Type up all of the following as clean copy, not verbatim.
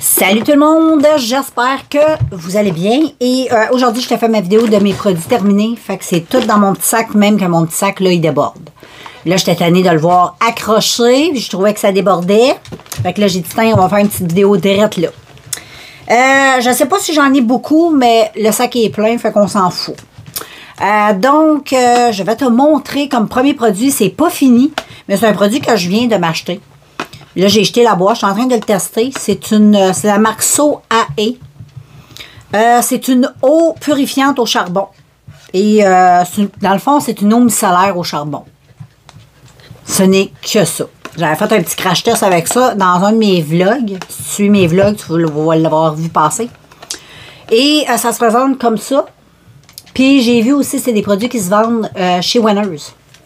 Salut tout le monde, j'espère que vous allez bien et aujourd'hui je te fais ma vidéo de mes produits terminés, fait que c'est tout dans mon petit sac, même que mon petit sac là il déborde. Là j'étais tannée de le voir accroché, puis je trouvais que ça débordait, fait que là j'ai dit tiens on va faire une petite vidéo direct là. Je sais pas si j'en ai beaucoup, mais le sac est plein, fait qu'on s'en fout. Donc je vais te montrer comme premier produit, c'est pas fini, mais c'est un produit que je viens de m'acheter. Là, j'ai jeté la boîte, je suis en train de le tester. C'est la marque So AE. C'est une eau purifiante au charbon. Et dans le fond, c'est une eau micellaire au charbon. Ce n'est que ça. J'avais fait un petit crash test avec ça dans un de mes vlogs. Si tu suis mes vlogs, tu vas l'avoir vu passer. Et ça se présente comme ça. Puis j'ai vu aussi, c'est des produits qui se vendent chez Winners.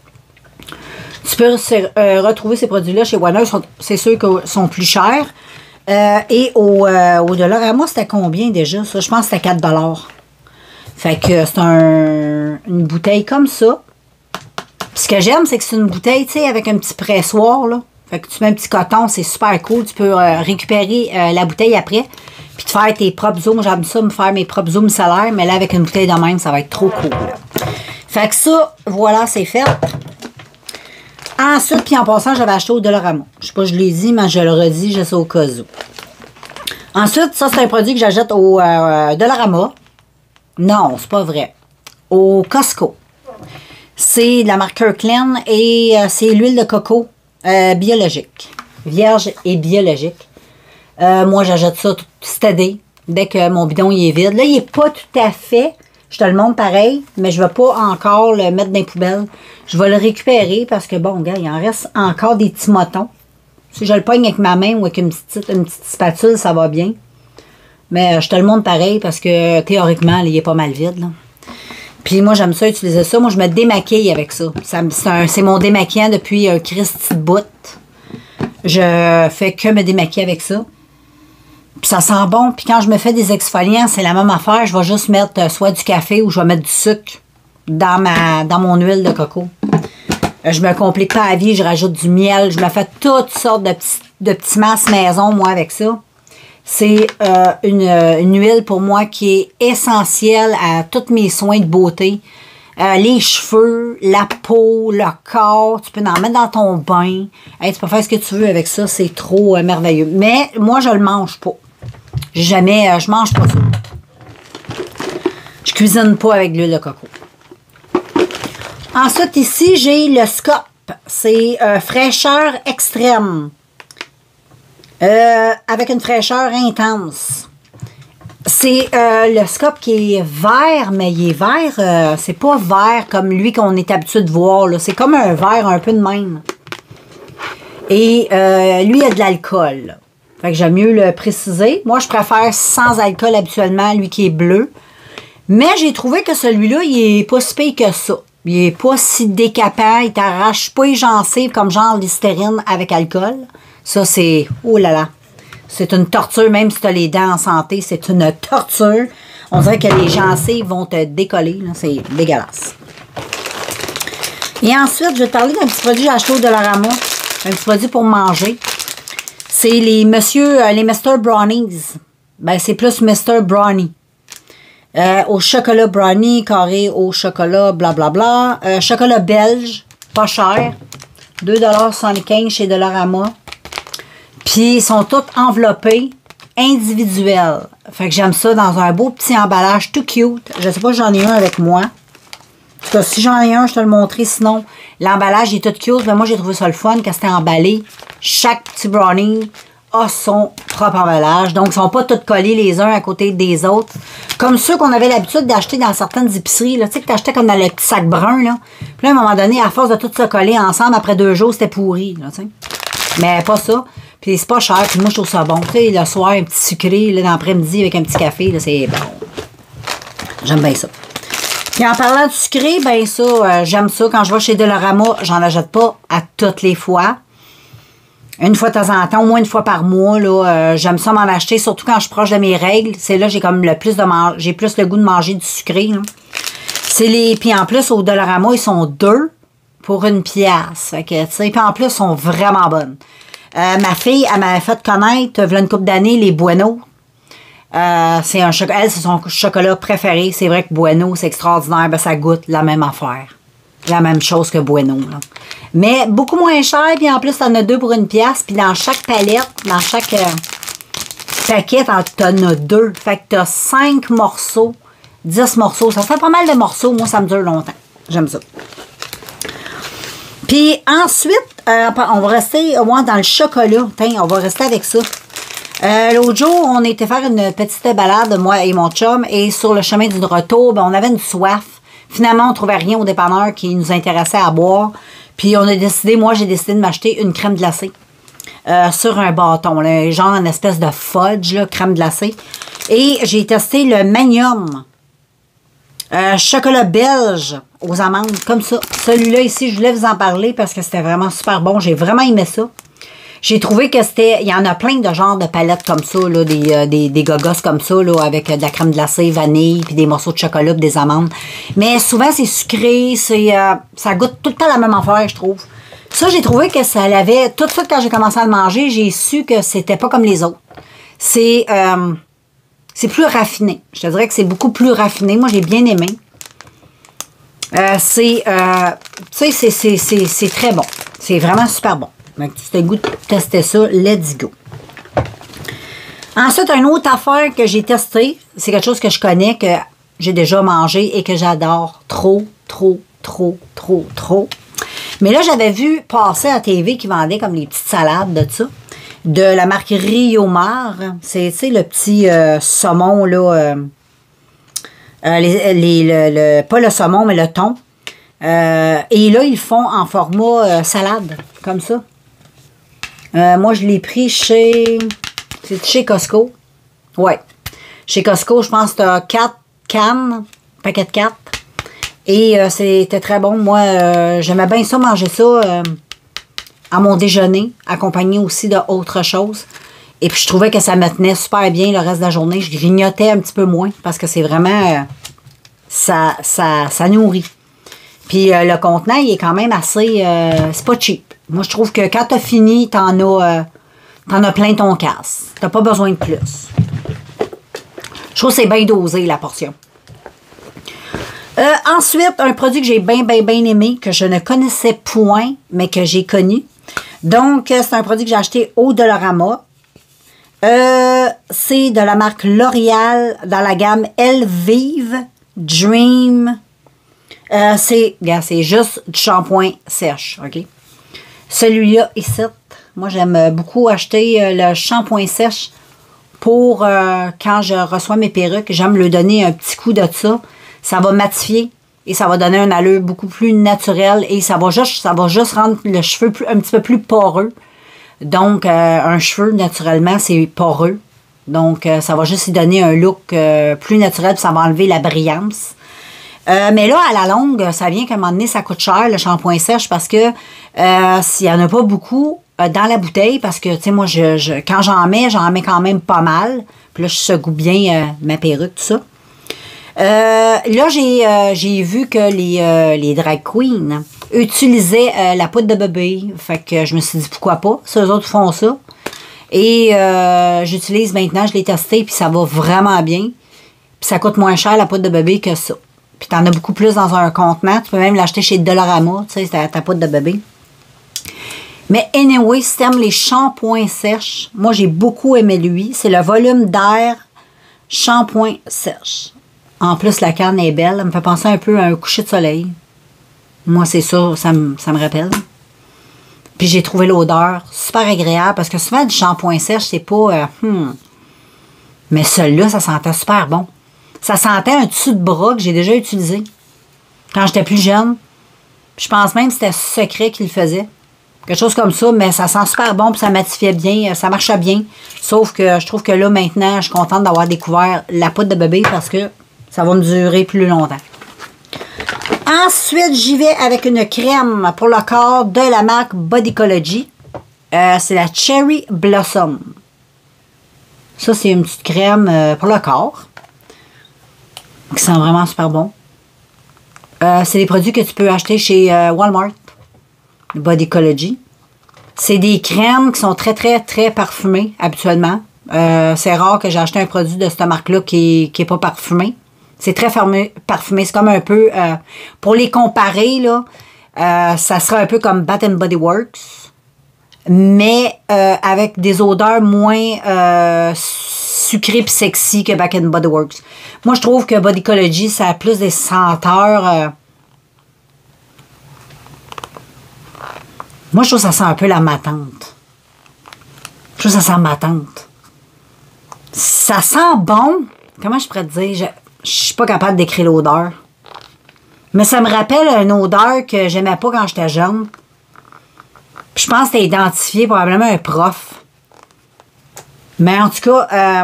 Tu peux retrouver ces produits-là chez Winners. C'est sûr qu'ils sont plus chers. Et au Dollarama, c'était combien déjà? Ça, je pense que c'était 4 $. Fait que c'est une bouteille comme ça. Puis ce que j'aime, c'est que c'est une bouteille, tu sais, avec un petit pressoir, là. Fait que tu mets un petit coton, c'est super cool. Tu peux récupérer la bouteille après. Puis te faire tes propres eaux. Moi, j'aime ça, me faire mes propres eaux micellaires. Mais là, avec une bouteille de même, ça va être trop cool. Là. Fait que ça, voilà, c'est fait. Ensuite, puis en passant, j'avais acheté au Dollarama. Je sais pas, je l'ai dit, mais je le redis, je sais au cas où. Ensuite, ça, c'est un produit que j'achète au Dollarama. Non, c'est pas vrai. Au Costco. C'est de la marque Kirkland et c'est l'huile de coco biologique. Vierge et biologique. Moi, j'achète ça cette année, dès que mon bidon il est vide. Là, il n'est pas tout à fait... Je te le montre pareil, mais je ne vais pas encore le mettre dans les poubelles. Je vais le récupérer parce que, bon, gars, il en reste encore des petits motons. Si je le pogne avec ma main ou avec une petite spatule, ça va bien. Mais je te le montre pareil parce que, théoriquement, il est pas mal vide. Là. Puis moi, j'aime ça, utiliser ça. Moi, je me démaquille avec ça. C'est mon démaquillant depuis un Christy de bout. Je fais que me démaquiller avec ça. Puis ça sent bon. Puis quand je me fais des exfoliants, c'est la même affaire. Je vais juste mettre soit du café ou je vais mettre du sucre dans mon huile de coco. Je me complique pas la vie. Je rajoute du miel. Je me fais toutes sortes de petits masses maison, moi, avec ça. C'est une huile pour moi qui est essentielle à tous mes soins de beauté. Les cheveux, la peau, le corps. Tu peux en mettre dans ton bain. Hey, tu peux faire ce que tu veux avec ça. C'est trop merveilleux. Mais moi, je le mange pas. Je mange pas ça. Je cuisine pas avec l'huile de coco. Ensuite, ici, j'ai le Scope. C'est fraîcheur extrême. Avec une fraîcheur intense. C'est le Scope qui est vert, mais il est vert, c'est pas vert comme lui qu'on est habitué de voir. C'est comme un vert un peu de même. Et lui, il a de l'alcool. Fait que j'aime mieux le préciser. Moi, je préfère sans alcool habituellement, lui qui est bleu. Mais j'ai trouvé que celui-là, il est pas si pire que ça. Il est pas si décapant, il t'arrache pas les gencives comme genre l'hystérine avec alcool. Ça, c'est... Oh là là! C'est une torture, même si tu as les dents en santé, c'est une torture. On dirait que les gencives vont te décoller. C'est dégueulasse. Et ensuite, je vais te parler d'un petit produit que j'ai acheté au Dollarama. Un petit produit pour manger. C'est les Mr. Brownies. Ben, c'est plus Mr. Brownie. Au chocolat brownie, carré au chocolat, blablabla. Chocolat belge, pas cher. 2,75 $ chez Dollarama. Puis, ils sont tous enveloppés individuels. Fait que j'aime ça dans un beau petit emballage tout cute. Je sais pas si j'en ai un avec moi. En tout cas, si j'en ai un, je te le montrerai. Sinon, l'emballage est tout cute. Mais moi, j'ai trouvé ça le fun quand c'était emballé. Chaque petit brownie a son propre emballage. Donc, ils sont pas tous collés les uns à côté des autres. Comme ceux qu'on avait l'habitude d'acheter dans certaines épiceries. Tu sais, que tu achetais comme dans le petit sac brun. Là. Puis là, à un moment donné, à force de tout se coller ensemble, après 2 jours, c'était pourri. Là, tu sais. Mais pas ça. Puis c'est pas cher. Puis moi, je trouve ça bon. Tu sais, le soir, un petit sucré, là, dans l'après-midi, avec un petit café, c'est bon. J'aime bien ça. Puis en parlant de sucré, ben ça, j'aime ça. Quand je vais chez Dollarama, j'en achète pas à toutes les fois. Une fois de temps en temps, au moins une fois par mois, là, j'aime ça m'en acheter, surtout quand je suis proche de mes règles. C'est là j'ai comme j'ai plus le goût de manger du sucré. Là. Puis en plus, au Dollarama, ils sont 2 pour 1 pièce. Fait que, tu sais, puis en plus, ils sont vraiment bonnes. Ma fille, elle m'avait fait connaître, il y a une couple d'années, les Bueno. C'est un chocolat. Elle, c'est son chocolat préféré. C'est vrai que Bueno, c'est extraordinaire. Ben, ça goûte la même affaire. La même chose que Bueno. Là. Mais beaucoup moins cher. Puis en plus, t'en as 2 pour 1 pièce. Puis dans chaque palette, dans chaque paquet, t'en as 2. Fait que t'as 5 morceaux, 10 morceaux. Ça fait pas mal de morceaux. Moi, ça me dure longtemps. J'aime ça. Puis ensuite, on va rester au moins dans le chocolat. Tiens, on va rester avec ça. L'autre jour, on était faire une petite balade, moi et mon chum, et sur le chemin du retour, ben, on avait une soif. Finalement, on ne trouvait rien au dépanneur qui nous intéressait à boire. Puis on a décidé, moi j'ai décidé de m'acheter une crème glacée sur un bâton, là, genre une espèce de fudge, là, crème glacée. Et j'ai testé le Magnum. Chocolat belge aux amandes, comme ça. Celui-là ici, je voulais vous en parler parce que c'était vraiment super bon. J'ai vraiment aimé ça. J'ai trouvé que c'était... Il y en a plein de genres de palettes comme ça, là, des gogos comme ça, là, avec de la crème glacée, vanille, puis des morceaux de chocolat, puis des amandes. Mais souvent, c'est sucré, ça goûte tout le temps la même affaire, je trouve. Ça, j'ai trouvé que ça l'avait... Tout de suite, quand j'ai commencé à le manger, j'ai su que c'était pas comme les autres. C'est plus raffiné. Je te dirais que c'est beaucoup plus raffiné. Moi, j'ai bien aimé. Tu sais, c'est très bon. C'est vraiment super bon. Donc, si tu as le goût de tester ça, let's go. Ensuite, une autre affaire que j'ai testée, c'est quelque chose que je connais, que j'ai déjà mangé et que j'adore trop. Mais là, j'avais vu passer à la TV qui vendait comme les petites salades de ça, de la marque Rio Mar. C'est, tu sais, le petit saumon, là, pas le saumon, mais le thon. Et là, ils le font en format salade, comme ça. Moi, je l'ai pris chez... C'est chez Costco. Ouais. Chez Costco, je pense que tu as 4 cannes, paquet de 4. Et c'était très bon. Moi, j'aimais bien ça, manger ça à mon déjeuner, accompagné aussi d'autres choses. Et puis, je trouvais que ça me tenait super bien le reste de la journée. Je grignotais un petit peu moins parce que c'est vraiment... ça nourrit. Puis, le contenant, il est quand même assez... c'est pas cheap. Moi, je trouve que quand t'as fini, t'en as plein ton casse. T'as pas besoin de plus. Je trouve que c'est bien dosé, la portion. Ensuite, un produit que j'ai bien aimé, que je ne connaissais point, mais que j'ai connu. Donc, c'est un produit que j'ai acheté au Dollarama. C'est de la marque L'Oréal dans la gamme Elvive Dream. C'est juste du shampoing sèche, OK? Celui-là, ici, moi, j'aime beaucoup acheter le shampoing sèche pour quand je reçois mes perruques. J'aime le donner un petit coup de ça. Ça va matifier et ça va donner un allure beaucoup plus naturel et ça va juste rendre le cheveu un petit peu plus poreux. Donc, un cheveu, naturellement, c'est poreux. Donc, ça va juste y donner un look plus naturel puis ça va enlever la brillance. Mais là, à la longue, ça vient qu'à un moment donné, ça coûte cher, le shampoing sèche, parce que s'il n'y en a pas beaucoup dans la bouteille, parce que, tu sais, moi, quand j'en mets quand même pas mal. Puis là, je secoue bien ma perruque, tout ça. Là, j'ai vu que les drag queens utilisaient la poudre de bébé. Fait que je me suis dit, pourquoi pas? Si eux autres font ça. Et j'utilise maintenant, je l'ai testé, puis ça va vraiment bien. Puis ça coûte moins cher, la poudre de bébé, que ça. Puis t'en as beaucoup plus dans un contenant. Tu peux même l'acheter chez Dollarama, tu sais, c'est ta poudre de bébé. Mais anyway, si t'aimes les shampoings sèches, moi j'ai beaucoup aimé lui. C'est le volume d'air shampoing sèche. En plus, la canne est belle. Elle me fait penser un peu à un coucher de soleil. Moi, c'est ça me rappelle. Puis j'ai trouvé l'odeur super agréable parce que souvent, du shampoing sèche, c'est pas... Mais celui-là, ça sentait super bon. Ça sentait un dessus de bras que j'ai déjà utilisé quand j'étais plus jeune. Je pense même que c'était Secret qui le faisait. Quelque chose comme ça, mais ça sent super bon, puis ça matifiait bien, ça marchait bien. Sauf que je trouve que là, maintenant, je suis contente d'avoir découvert la poudre de bébé parce que ça va me durer plus longtemps. Ensuite, j'y vais avec une crème pour le corps de la marque Bodycology. C'est la Cherry Blossom. Ça, c'est une petite crème pour le corps qui sent vraiment super bon. C'est des produits que tu peux acheter chez Walmart, Bodycology. C'est des crèmes qui sont très, très, très parfumées, habituellement. C'est rare que j'ai acheté un produit de cette marque-là qui est pas parfumé. C'est très parfumé. C'est comme un peu... pour les comparer, là, ça serait un peu comme Bath Body Works, mais avec des odeurs moins sucrées et sexy que Bath Body Works. Moi, je trouve que Bodycology, ça a plus des senteurs... Moi, je trouve que ça sent un peu la matante. Je trouve que ça sent matante. Ça sent bon. Comment je pourrais te dire? Je suis pas capable d'écrire l'odeur. Mais ça me rappelle une odeur que j'aimais pas quand j'étais jeune. Puis je pense que t'as identifié probablement un prof. Mais en tout cas,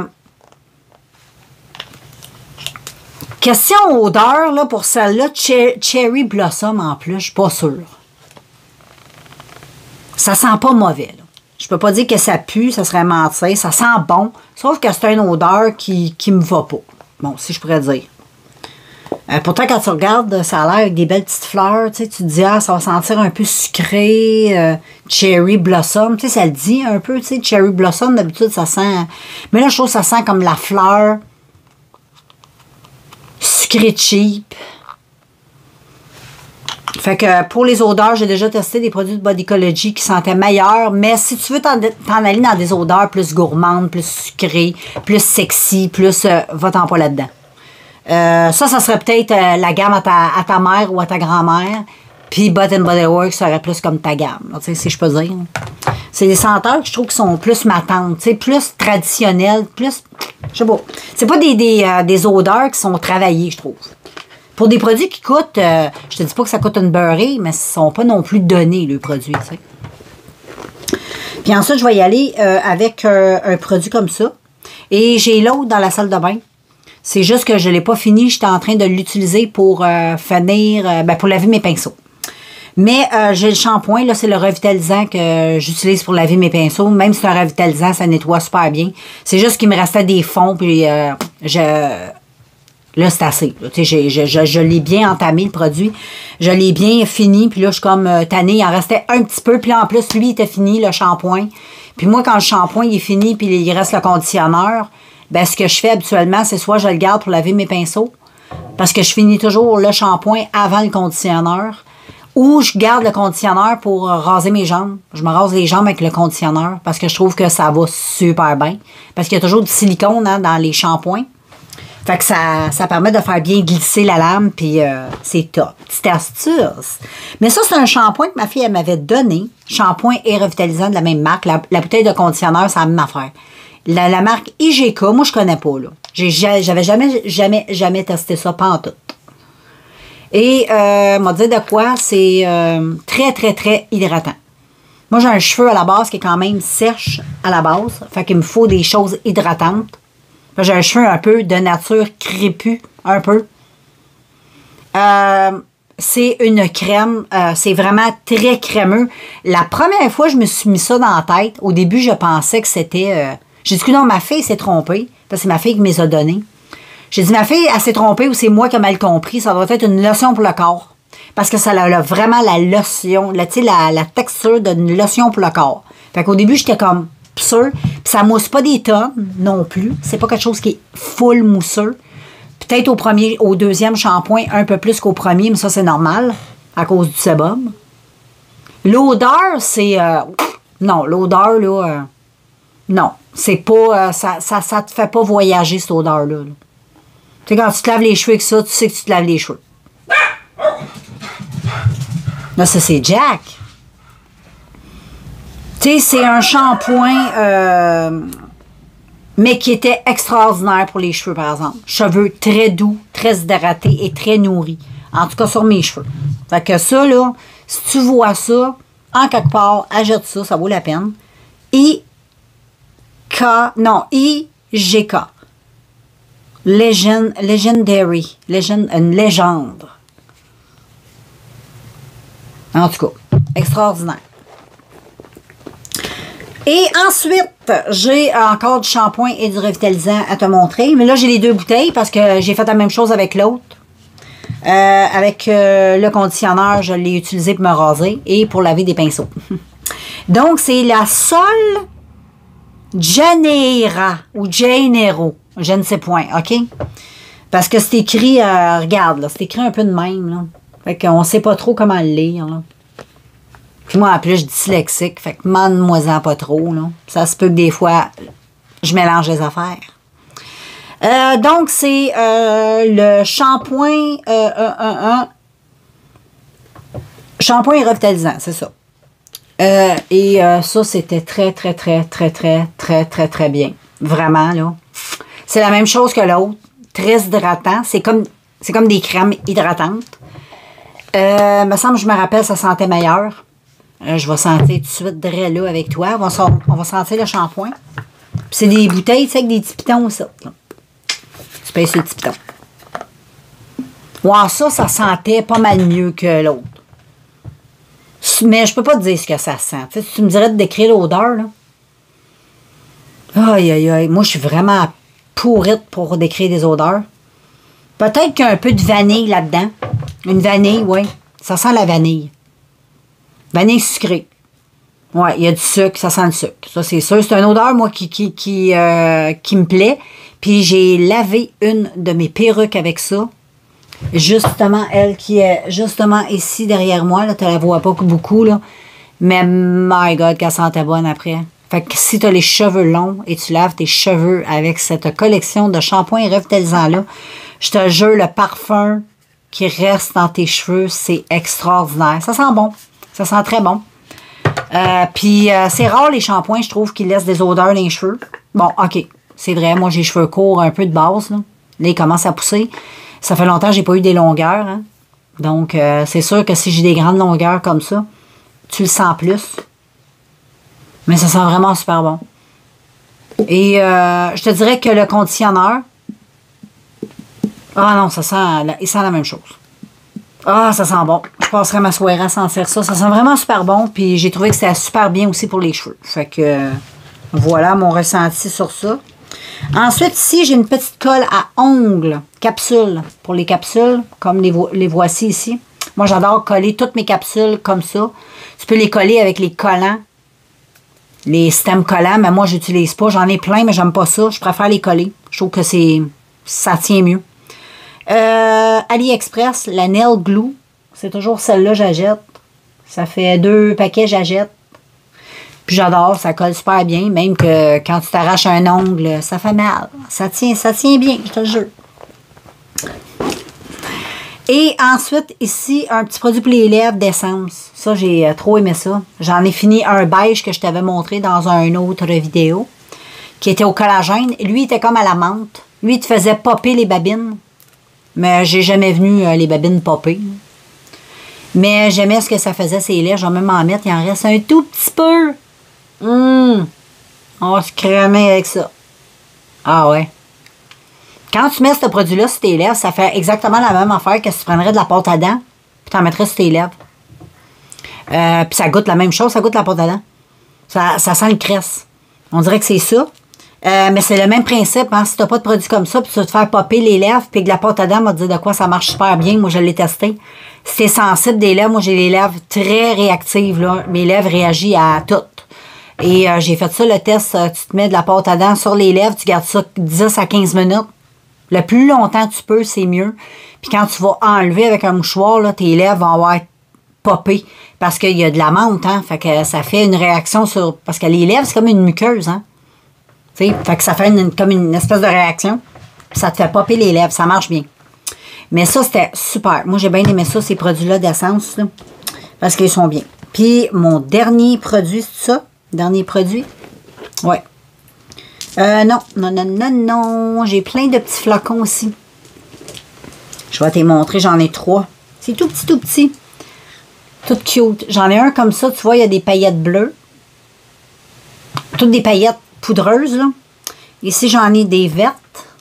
question odeur, là, pour celle-là, Cherry Blossom en plus, je suis pas sûre. Ça sent pas mauvais, là. Je peux pas dire que ça pue, ça serait mentir. Ça sent bon, sauf que c'est une odeur qui me va pas. Bon, si je pourrais dire. Pourtant, quand tu regardes, ça a l'air avec des belles petites fleurs. Tu sais, tu te dis, ah, ça va sentir un peu sucré. Cherry Blossom. Tu sais, ça le dit un peu, tu sais. Cherry Blossom, d'habitude, ça sent... Mais là, je trouve que ça sent comme la fleur sucrée cheap. Fait que pour les odeurs, j'ai déjà testé des produits de Bodycology qui sentaient meilleurs, mais si tu veux t'en aller dans des odeurs plus gourmandes, plus sucrées, plus sexy, plus... va-t'en pas là-dedans. Ça serait peut-être la gamme à ta mère ou à ta grand-mère, puis Bath Body Works serait plus comme ta gamme, là, si je peux dire. C'est des senteurs que je trouve qui sont plus matantes, plus traditionnelles, plus... Je sais pas. C'est pas des odeurs qui sont travaillées, je trouve. Pour des produits qui coûtent, je te dis pas que ça coûte une beurrée, mais ils ne sont pas non plus donnés, le produit, tu sais. Puis ensuite, je vais y aller avec un produit comme ça. Et j'ai l'autre dans la salle de bain. C'est juste que je ne l'ai pas fini. J'étais en train de l'utiliser pour pour laver mes pinceaux. Mais j'ai le shampoing, là, c'est le revitalisant que j'utilise pour laver mes pinceaux. Même si c'est un revitalisant, ça nettoie super bien. C'est juste qu'il me restait des fonds, puis là, c'est assez. Là. Je l'ai bien entamé, le produit. Je l'ai bien fini. Puis là, je suis comme tannée. Il en restait un petit peu. Puis là, en plus, lui, il était fini, le shampoing. Puis moi, quand le shampoing il est fini, puis il reste le conditionneur, ben ce que je fais habituellement, c'est soit je le garde pour laver mes pinceaux, parce que je finis toujours le shampoing avant le conditionneur, ou je garde le conditionneur pour raser mes jambes. Je me rase les jambes avec le conditionneur, parce que je trouve que ça va super bien. Parce qu'il y a toujours du silicone dans les shampoings. Fait que ça permet de faire bien glisser la lame, puis c'est top. Petite astuce. Mais ça, c'est un shampoing que ma fille, elle m'avait donné. Shampoing et revitalisant de la même marque. La bouteille de conditionneur, c'est la même affaire. La marque IGK, moi, je connais pas, là. J'avais jamais testé ça, pas en tout. Et, m'a dit de quoi, c'est très, très, très hydratant. Moi, j'ai un cheveu à la base qui est quand même sèche à la base. Fait qu'il me faut des choses hydratantes. J'ai un cheveu un peu de nature crépue, un peu. C'est une crème, c'est vraiment très crémeux. La première fois, je me suis mis ça dans la tête. Au début, je pensais que c'était... j'ai dit que non, ma fille s'est trompée, parce que c'est ma fille qui me les a donnés. J'ai dit, ma fille, elle s'est trompée ou c'est moi qui ai mal compris. Ça doit être une lotion pour le corps. Parce que ça a vraiment la lotion, la texture d'une lotion pour le corps. Fait qu'au début, j'étais comme... sûr. Puis ça mousse pas des tonnes non plus. C'est pas quelque chose qui est full mousseux. Peut-être au deuxième shampoing un peu plus qu'au premier, mais ça c'est normal à cause du sébum. L'odeur, c'est... non, l'odeur, là... non, c'est pas... ça te fait pas voyager, cette odeur-là. Là. Tu sais, quand tu te laves les cheveux avec ça, tu sais que tu te laves les cheveux. Là, ça, c'est Jack. Tu sais, c'est un shampoing, mais qui était extraordinaire pour les cheveux, par exemple. Cheveux très doux, très hydratés et très nourris. En tout cas, sur mes cheveux. Fait que ça, là, si tu vois ça, en quelque part, achète ça, ça vaut la peine. IGK. Legendary. Une légende. En tout cas, extraordinaire. Et ensuite, j'ai encore du shampoing et du revitalisant à te montrer. Mais là, j'ai les deux bouteilles parce que j'ai fait la même chose avec l'autre. Avec le conditionneur, je l'ai utilisé pour me raser et pour laver des pinceaux. Donc, c'est la Sol Janeiro ou Janeiro. Je ne sais point, OK? Parce que c'est écrit, regarde, là, c'est écrit un peu de même, là. Fait qu'on ne sait pas trop comment le lire, là. Puis moi, en plus, je suis dyslexique, fait que demande-moi-en pas trop, là. Ça se peut que des fois, je mélange les affaires. Donc, c'est le shampoing shampoing revitalisant, c'est ça. Ça, c'était très bien. Vraiment, là. C'est la même chose que l'autre. Très hydratant. C'est comme des crèmes hydratantes. Me semble, je me rappelle, ça sentait meilleur. Je vais sentir tout de suite là avec toi. On va sentir le shampoing. Puis c'est des bouteilles, tu sais, avec des petits pitons, ça. Là. Tu payes sur le petit piton. Ouais, ça sentait pas mal mieux que l'autre. Mais je peux pas te dire ce que ça sent. Tu sais, tu me dirais de décrire l'odeur, là. Aïe, aïe, aïe. Moi, je suis vraiment pourrite pour décrire des odeurs. Peut-être qu'il y a un peu de vanille là-dedans. Une vanille, oui. Ça sent la vanille. Vanille sucrée. Oui, il y a du sucre, ça sent le sucre. Ça, c'est sûr. C'est une odeur, moi, qui me plaît. Puis j'ai lavé une de mes perruques avec ça. Justement, elle qui est justement ici derrière moi. Là, tu la vois pas beaucoup, là. Mais, my God, qu'elle sentait bonne après. Fait que si tu as les cheveux longs et tu laves tes cheveux avec cette collection de shampoings revitalisants-là, je te jure, le parfum qui reste dans tes cheveux, c'est extraordinaire. Ça sent bon. Ça sent très bon. Puis, c'est rare les shampoings, je trouve, qui laissent des odeurs dans les cheveux. Bon, OK. C'est vrai, moi, j'ai les cheveux courts, un peu de base. Là, ils commencent à pousser. Ça fait longtemps que j'ai pas eu des longueurs. Hein? Donc, c'est sûr que si j'ai des grandes longueurs comme ça, tu le sens plus. Mais ça sent vraiment super bon. Et je te dirais que le conditionneur... Ah non, il sent la même chose. Ah, ça sent bon. Je passerai ma soirée à sentir ça. Ça sent vraiment super bon. Puis j'ai trouvé que c'était super bien aussi pour les cheveux. Fait que voilà mon ressenti sur ça. Ensuite, ici, j'ai une petite colle à ongles, capsule, pour les capsules, comme les voici ici. Moi, j'adore coller toutes mes capsules comme ça. Tu peux les coller avec les collants, les stems collants, mais moi, j'utilise pas. J'en ai plein, mais j'aime pas ça. Je préfère les coller. Je trouve que ça tient mieux. AliExpress, la Nail Glue. C'est toujours celle-là que j'achète. Ça fait 2 paquets j'achète. Puis j'adore, ça colle super bien. Même que quand tu t'arraches un ongle, ça fait mal. Ça tient bien, je te le jure. Et ensuite, ici, un petit produit pour les lèvres d'essence. Ça, j'ai trop aimé ça. J'en ai fini un beige que je t'avais montré dans une autre vidéo, qui était au collagène. Lui, il était comme à la menthe. Lui, il te faisait popper les babines. Mais j'ai jamais vu les babines popper. Mais j'aimais ce que ça faisait, ces lèvres. Je vais même en mettre. Il en reste un tout petit peu. On va se cramer avec ça. Ah ouais. Quand tu mets ce produit-là sur tes lèvres, ça fait exactement la même affaire que si tu prendrais de la pâte à dents puis tu en mettrais sur tes lèvres. Puis ça goûte la même chose, ça goûte la pâte à dents. Ça sent le cresse. On dirait que c'est ça. Mais c'est le même principe. Hein? Si tu n'as pas de produit comme ça, puis tu vas te faire popper les lèvres, puis que la pâte à dents va te dire de quoi ça marche super bien. Moi, je l'ai testé. Si tu es sensible des lèvres, moi, j'ai les lèvres très réactives. Là. Mes lèvres réagissent à tout. Et j'ai fait ça, le test. Tu te mets de la pâte à dents sur les lèvres, tu gardes ça 10 à 15 minutes. Le plus longtemps tu peux, c'est mieux. Puis quand tu vas enlever avec un mouchoir, là, tes lèvres vont avoir popé. Parce qu'il y a de la menthe, hein. Fait que ça fait une réaction sur... Parce que les lèvres, c'est comme une muqueuse, hein. T'sais, fait que ça fait comme une espèce de réaction. Puis ça te fait popper les lèvres. Ça marche bien. Mais ça, c'était super. Moi, j'ai bien aimé ça, ces produits-là d'essence, là. Parce qu'ils sont bien. Puis, mon dernier produit, c'est ça? Dernier produit? Ouais. Non. J'ai plein de petits flacons aussi. Je vais te les montrer. J'en ai 3. C'est tout petit. Tout cute. J'en ai un comme ça. Tu vois, il y a des paillettes bleues. Toutes des paillettes poudreuses, là. Ici, j'en ai des vertes.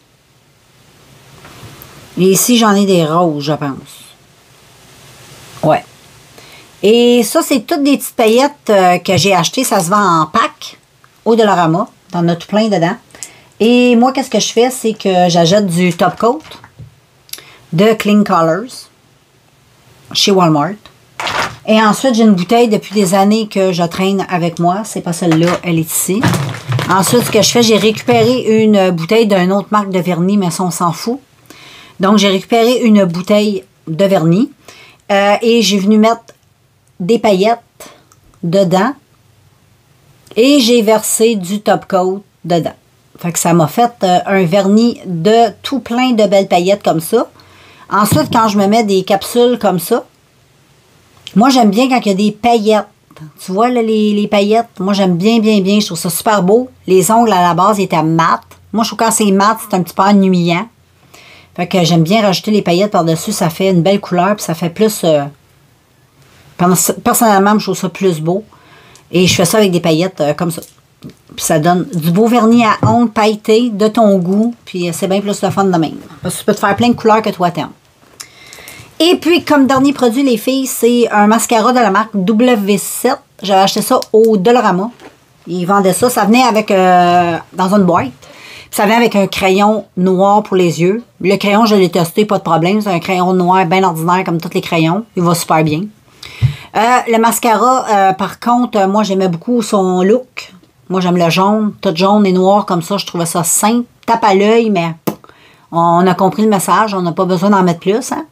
Et ici, j'en ai des roses, je pense. Ouais. Et ça, c'est toutes des petites paillettes que j'ai achetées. Ça se vend en pack au Dollarama. T'en as tout plein dedans. Et moi, qu'est-ce que je fais? C'est que j'achète du Top Coat de Clean Colors chez Walmart. Et ensuite, j'ai une bouteille depuis des années que je traîne avec moi. C'est pas celle-là, elle est ici. Ensuite, ce que je fais, j'ai récupéré une bouteille d'une autre marque de vernis, mais ça, on s'en fout. Donc, j'ai récupéré une bouteille de vernis et j'ai venu mettre des paillettes dedans et j'ai versé du top coat dedans. Fait que ça m'a fait un vernis de tout plein de belles paillettes comme ça. Ensuite, quand je me mets des capsules comme ça, moi, j'aime bien quand il y a des paillettes. Tu vois, là, les paillettes, moi, j'aime bien, bien, bien. Je trouve ça super beau. Les ongles, à la base, étaient mat. Moi, je trouve que quand c'est mat, c'est un petit peu ennuyant. Fait que j'aime bien rajouter les paillettes par-dessus. Ça fait une belle couleur, puis ça fait plus... personnellement, je trouve ça plus beau. Et je fais ça avec des paillettes comme ça. Puis ça donne du beau vernis à ongles pailleté de ton goût. Puis c'est bien plus le fun de même. Parce que tu peux te faire plein de couleurs que toi t'aimes. Et puis, comme dernier produit, les filles, c'est un mascara de la marque W7. J'avais acheté ça au Dollarama. Ils vendaient ça. Ça venait avec dans une boîte. Puis ça venait avec un crayon noir pour les yeux. Le crayon, je l'ai testé, pas de problème. C'est un crayon noir bien ordinaire comme tous les crayons. Il va super bien. Le mascara, par contre, moi, j'aimais beaucoup son look. Moi, j'aime le jaune. Tout jaune et noir comme ça. Je trouvais ça simple. Tape à l'œil, mais on a compris le message. On n'a pas besoin d'en mettre plus, hein.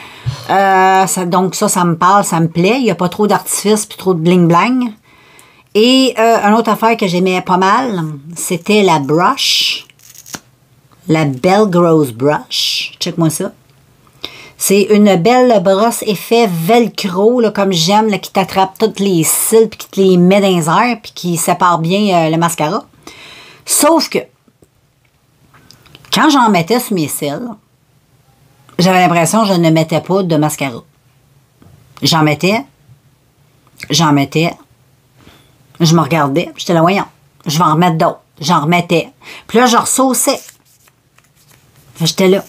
Donc ça me parle, ça me plaît. Il n'y a pas trop d'artifice puis trop de bling-blang. Et une autre affaire que j'aimais pas mal, c'était la brush. La Belle Grosse Brush. Check-moi ça. C'est une belle brosse effet velcro, là, comme j'aime, là, qui t'attrape toutes les cils puis qui te les met dans les airs puis qui sépare bien le mascara. Sauf que, quand j'en mettais sur mes cils, j'avais l'impression que je ne mettais pas de mascara. J'en mettais, je me regardais, j'étais là, voyons, je vais en remettre d'autres. J'en remettais. Puis là, je ressauçais. J'étais là.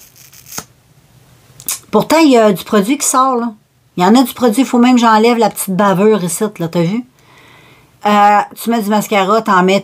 Pourtant, il y a du produit qui sort, là. Il y en a du produit, il faut même que j'enlève la petite bavure ici, là, t'as vu? Tu mets du mascara, t'en mets.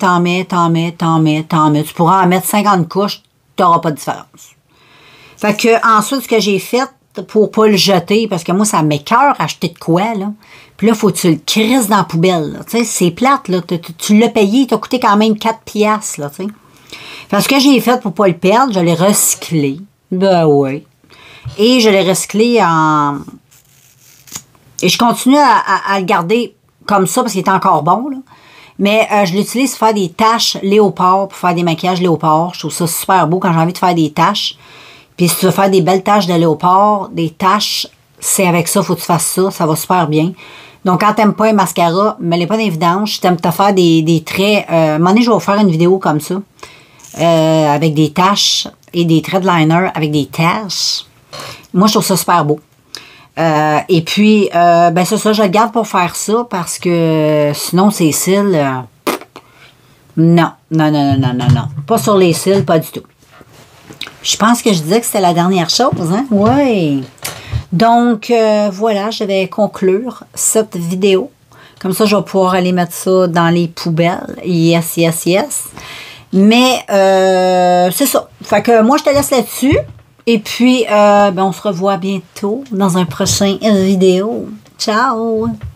Tu pourras en mettre 50 couches, t'auras pas de différence. Fait que ensuite, ce que j'ai fait pour pas le jeter, parce que moi, ça m'écoeure acheter de quoi, là. Puis là, faut que tu le crises dans la poubelle, là. Tu sais, c'est plate, là. Tu l'as payé, il t'a coûté quand même 4 piastres, là, tu sais. Fait que ce que j'ai fait pour pas le perdre, je l'ai recyclé. Ben ouais. Et je l'ai recyclé en... Et je continue à le garder comme ça, parce qu'il est encore bon, là. Mais je l'utilise pour faire des taches léopard, pour faire des maquillages léopard. Je trouve ça super beau quand j'ai envie de faire des taches. Puis si tu veux faire des belles taches de léopard, des taches, c'est avec ça, faut que tu fasses ça, ça va super bien. Donc quand t'aimes pas un mascara, mets-les pas dans les vidanges. Si t'aimes te faire des traits, à un moment donné, je vais vous faire une vidéo comme ça, avec des taches et des traits de liner avec des taches. Moi, je trouve ça super beau. Et puis, ben c'est ça, je le garde pour faire ça, parce que sinon, ces cils, non. Pas sur les cils, pas du tout. Je pense que je disais que c'était la dernière chose, hein? Oui. Donc, voilà, je vais conclure cette vidéo. Comme ça, je vais pouvoir aller mettre ça dans les poubelles. Yes. Mais, c'est ça. Fait que moi, je te laisse là-dessus. Et puis, ben, on se revoit bientôt dans un prochain vidéo. Ciao!